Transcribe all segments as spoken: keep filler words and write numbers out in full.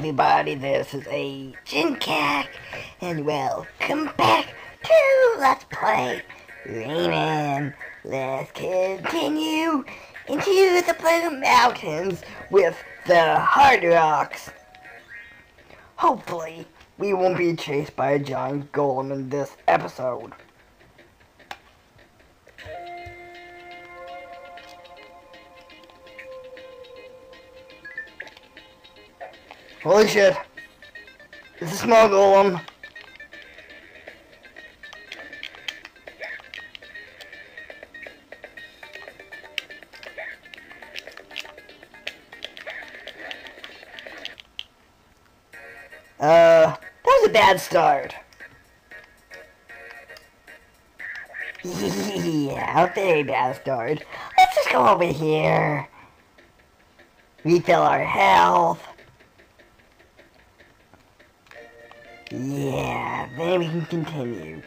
everybody, this is a Jincac, and welcome back to Let's Play Rayman. Let's continue into the Blue Mountains with the Hard Rocks. Hopefully, we won't be chased by a giant golem in this episode. Holy shit. It's a small golem. Uh, that was a bad start. Yeah, a very bad start. Let's just go over here. Refill our health. Yeah, then we can continue.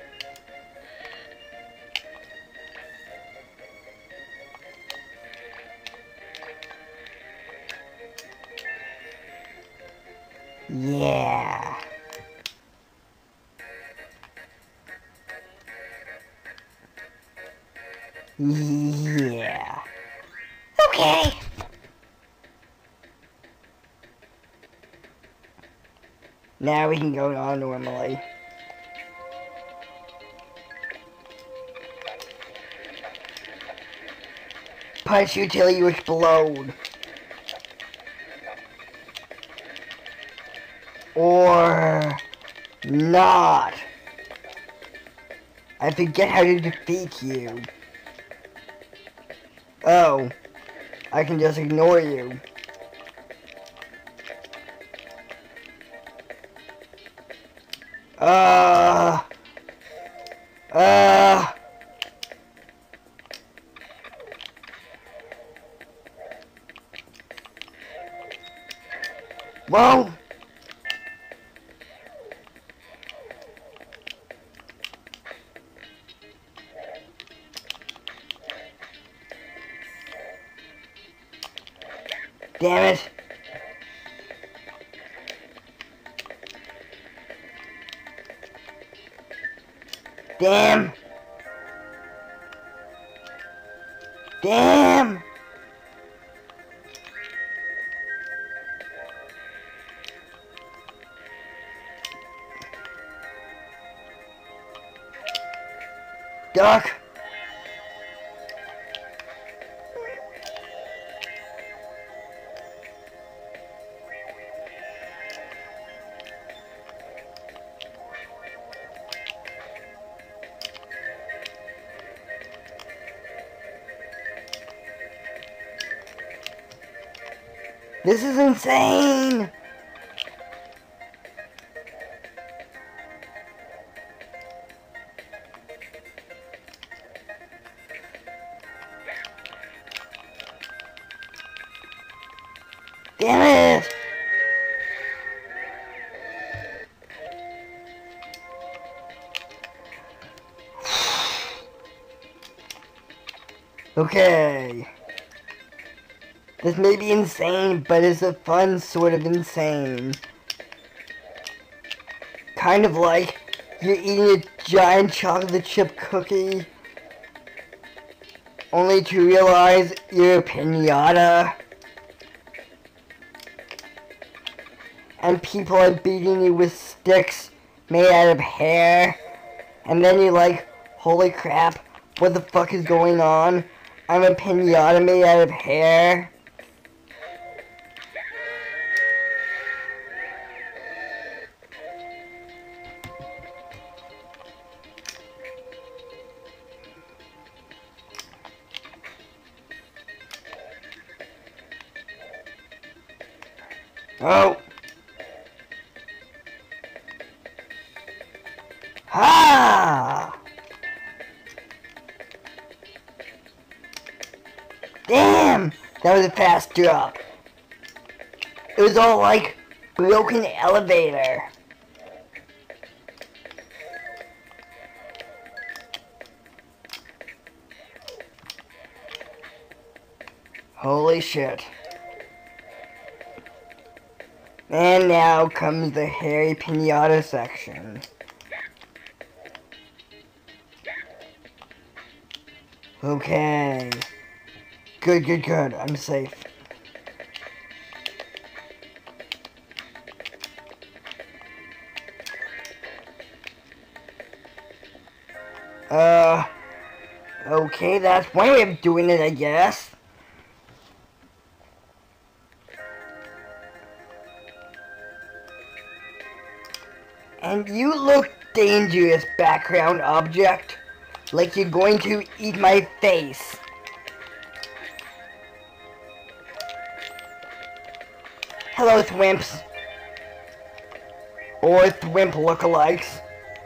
Yeah. Yeah. Okay. Now we can go on normally. Punch you till you explode. Or not. I forget how to defeat you. Oh, I can just ignore you. Uh, uh, whoa. Damn it. Damn. Damn. Duck. This is insane! Damn it! Okay. This may be insane, but it's a fun sort of insane. Kind of like you're eating a giant chocolate chip cookie, only to realize you're a piñata, and people are beating you with sticks made out of hair, and then you're like, holy crap, what the fuck is going on? I'm a piñata made out of hair. Oh. Ha! Damn! That was a fast drop. It was all like broken elevator. Holy shit. And now comes the hairy pinata section. Okay. Good, good, good. I'm safe. Uh, okay, that's one way of doing it, I guess. And you look dangerous, background object. Like you're going to eat my face. Hello, Thwimps. Or Thwimp lookalikes.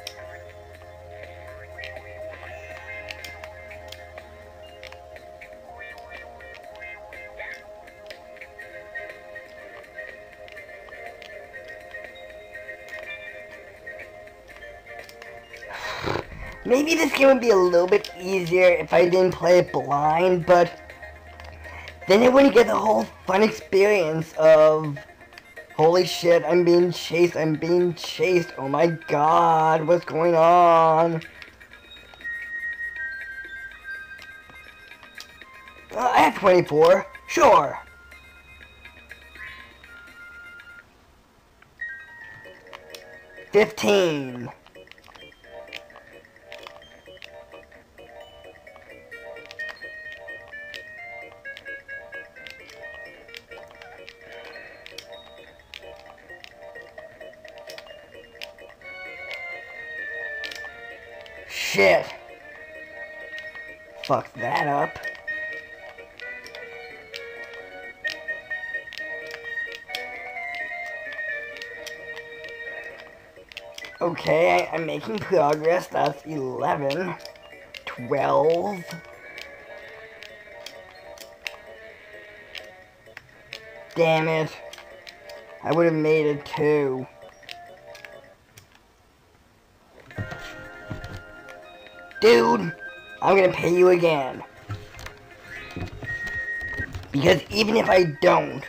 Maybe this game would be a little bit easier if I didn't play it blind, but then I wouldn't get the whole fun experience of, holy shit, I'm being chased, I'm being chased, oh my god, what's going on? Uh, I have twenty-four, sure. fifteen. Shit. Fuck that up. Okay, I, I'm making progress. That's eleven. twelve. Damn it. I would have made it too. Dude, I'm gonna pay you again. Because even if I don't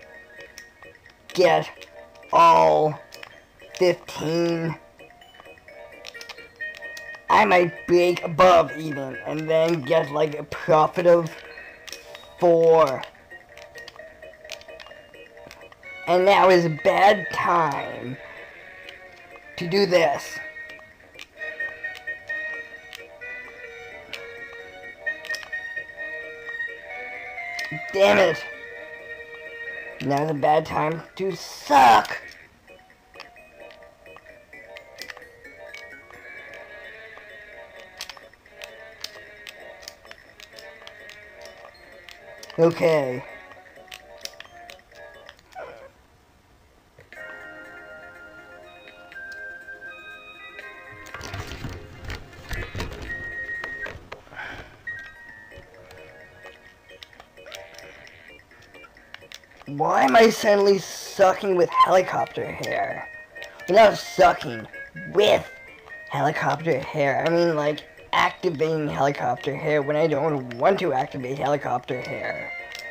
get all fifteen, I might break above even and then get like a profit of four. And now is a bad time to do this. Damn it. Now's a bad time to suck. Okay. Why am I suddenly sucking with helicopter hair? Well, not sucking, with helicopter hair. I mean, like, activating helicopter hair when I don't want to activate helicopter hair.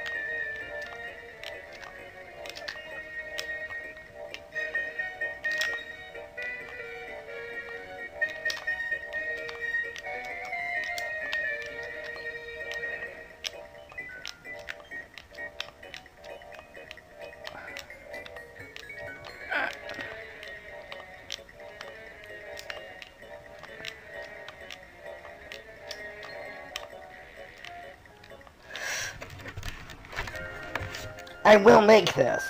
I will make this.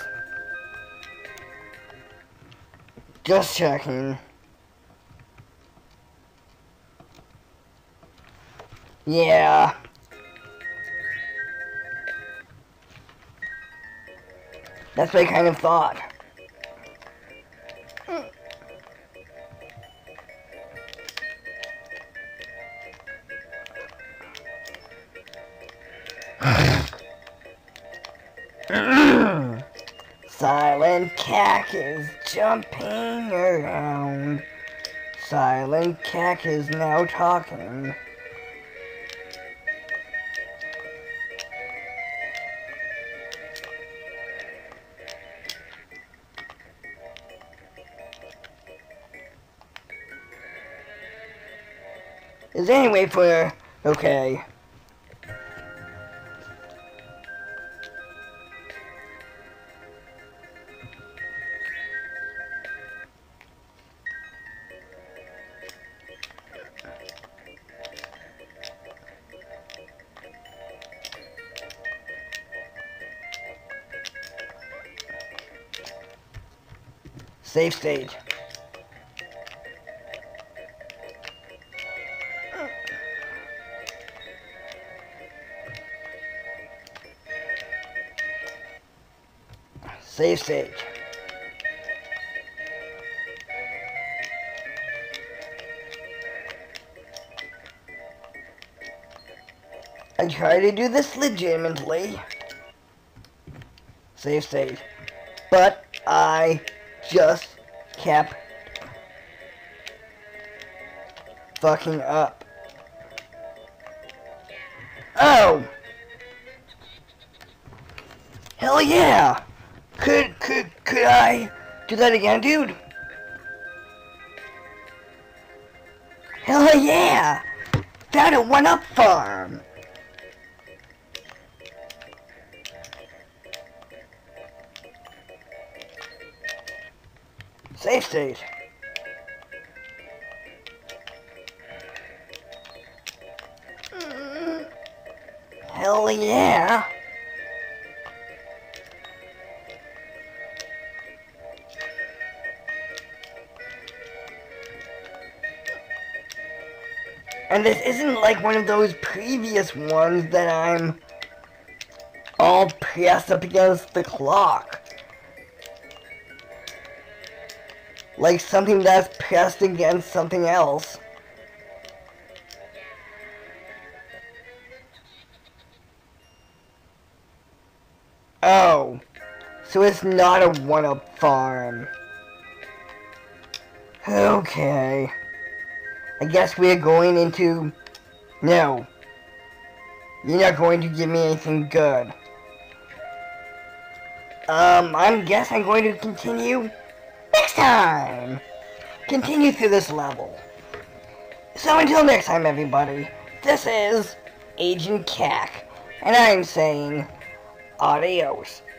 Just checking. Yeah. That's what I kind of thought. Silent Cack is jumping around. Silent Cack is now talking. Is there any way for... Okay. Save stage. Save stage. I try to do this legitimately. Save stage. But I just kept fucking up. Oh! Hell yeah! Could, could, could I do that again, dude? Hell yeah! Found a one-up farm! Save stage. Mm. Hell yeah! And this isn't like one of those previous ones that I'm all pressed up against the clock. Like something that's pressed against something else. Oh. So it's not a one-up farm. Okay. I guess we're going into... No. You're not going to give me anything good. Um, I guess I'm going to continue next time. Continue through this level. So until next time, everybody, this is Agent Cack, and I'm saying adios.